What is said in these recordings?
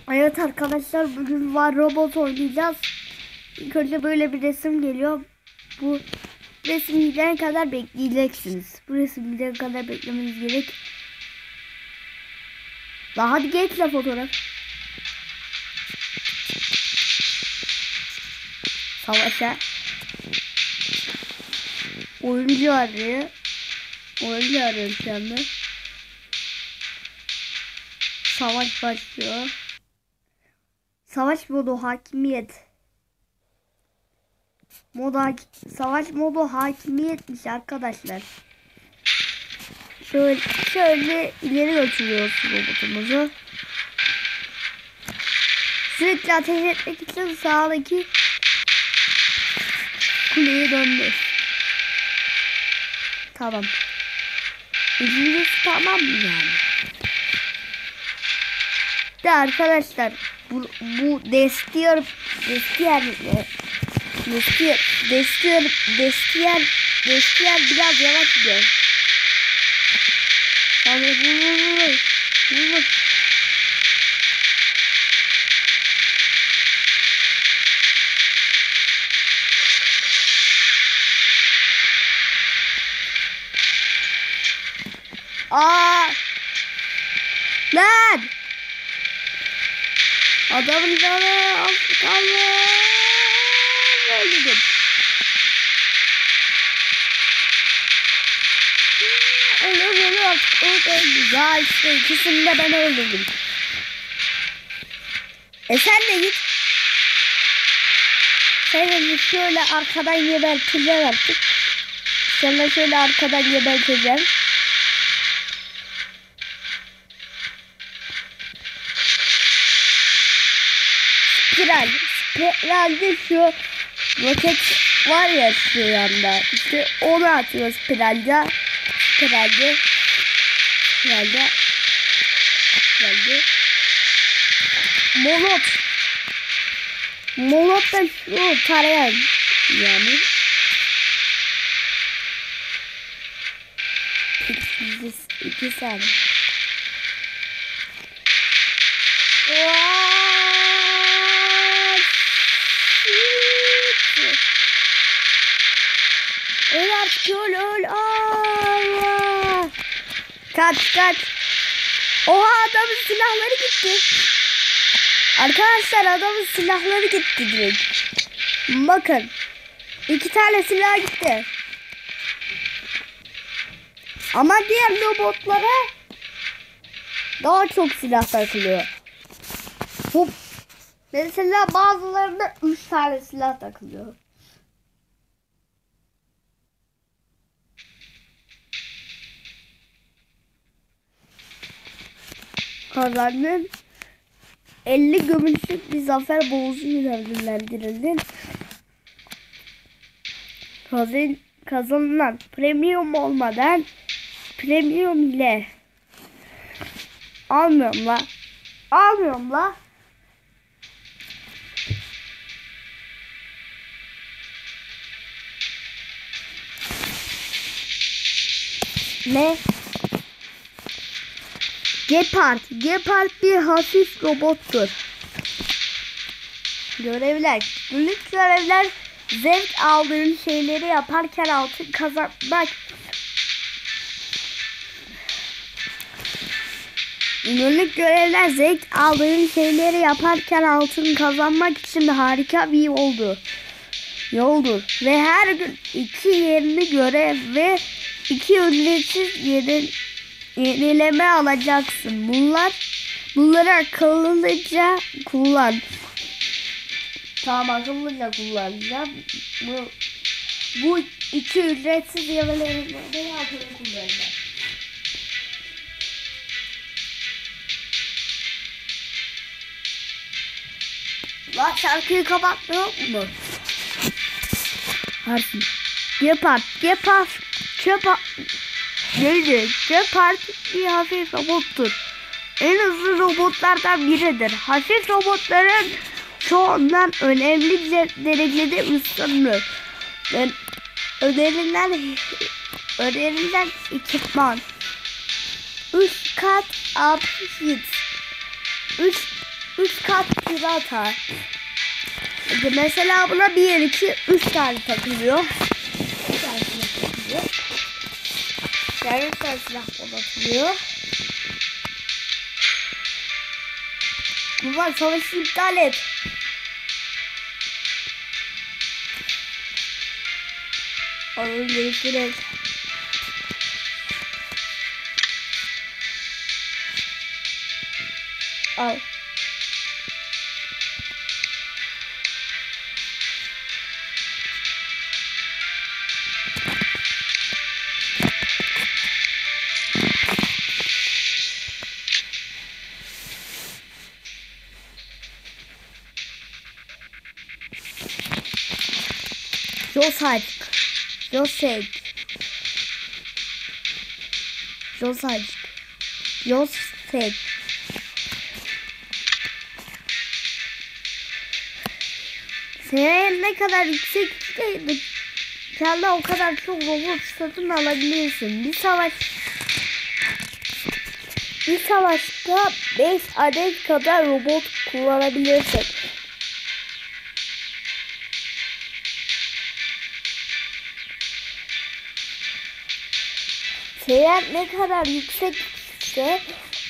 Evet arkadaşlar, bugün var robot oynayacağız. İlk önce böyle bir resim geliyor. Bu resim gidene kadar bekleyeceksiniz. Bu resim gidene kadar beklemeniz gerek. Daha hadi geç la fotoğraf. Savaşa. Oyuncu arıyor. Oyuncu arıyor şu anda. Savaş başlıyor. Savaş modu hakimiyet. Savaş modu hakimiyetmiş arkadaşlar. Şöyle ileri götürüyoruz robotumuzu. Sürekli ateş etmek için sağdaki kuleyi döndür. Tamam. İkincisi tamam mı yani? De arkadaşlar bu Destiyer biraz yavaş gidiyor. Tamam, vur. Lan! Adamın canı az kaldı. Öldürdüm. Öldü artık. Ya işte ikisini de ben öldürdüm. Sen de git. Sen şöyle arkadan geberteceğim artık. Sen şöyle arkadan geberteceğim. Spiralde şu roket var ya şu yanda. İşte onu atıyoruz spiralde. Molot da şu tarayan yani. İki saniye. Öl artık, öl. Allah. Kaç. Oha, adamın silahları gitti. Arkadaşlar adamın silahları gitti direkt. Bakın. 2 tane silah gitti. Ama diğer robotlara daha çok silah takılıyor. Hop. Mesela bazılarında 3 tane silah takılıyor. Kazandın. 50 gümüşlük bir zafer boğazıyla ödüllendirildin. Kazanılan premium olmadan premium ile almıyorum la. Ne? Gepard bir hafif robottur. Görevler. Günlük görevler zevk aldığın şeyleri yaparken altın kazanmak. Günlük görevler zevk aldığın şeyleri yaparken altın kazanmak için harika bir yoldur. Ve her gün 2 yeni görev ve 2 ücretsiz yenileme alacaksın. Bunları akıllıca kullan. Tamam, akıllıca kullanacağım. Bu 2 ücretsiz yenilemeleri akıllı kullanacağım. Lan şarkıyı kapatmıyor mu? Harfi. Gepard bir hafif robottur. En hızlı robotlardan biridir. Hafif robotların çoğundan önemli derecede üstündür. Önerilen ekipman 3 kat upfit 3 3 kat küre atar. Mesela buna 1, 2, 3 tane takılıyor. 3 tane silah takılıyor. Yani 3 tane silah atılıyor. Baba savaşı iptal et. Onu değiştirelim. Al. Josek. Senin ne kadar yüksekteydi, kendi o kadar çok robot satın alabilirsin. Bir savaşta 5 adet kadar robot kullanabilirsin. Seviyen ne kadar yüksekse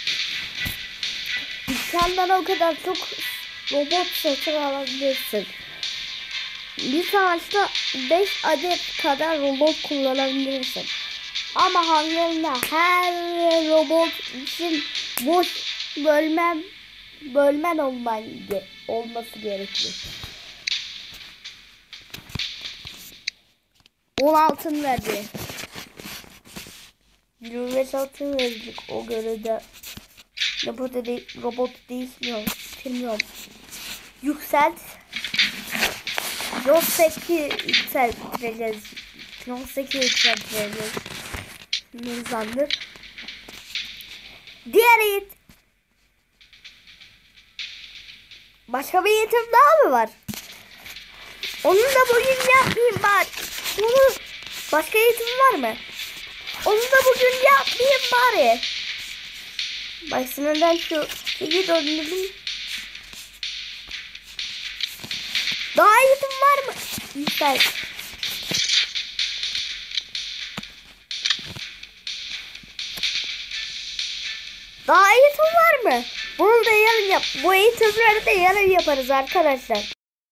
dükkandan o kadar çok robot satın alabilirsin. Bir savaşta 5 adet kadar robot kullanabilirsin. Ama hangilerinde her robot için boş bölmen olması gerekiyor. 10 altın verdi. 25 altın verecek o görevde. Robot değişmiyor. Bilmiyorum. Yükselt. Josek'i yükselteceğiz. Josek'i yükselteceğiz. Nizamdır. Diğer eğitim. Başka bir eğitim daha mı var? Onu da bugün yapmayayım bari. Başka eğitim var mı? Onu da bugün yapmayayım bari. Bak sınırdan şu şeyi döndürdüm. Daha eğitim var mı? Güzel. Daha eğitim var mı? Bunu da yarın yap. Bu eğitimleri de yarın yaparız arkadaşlar.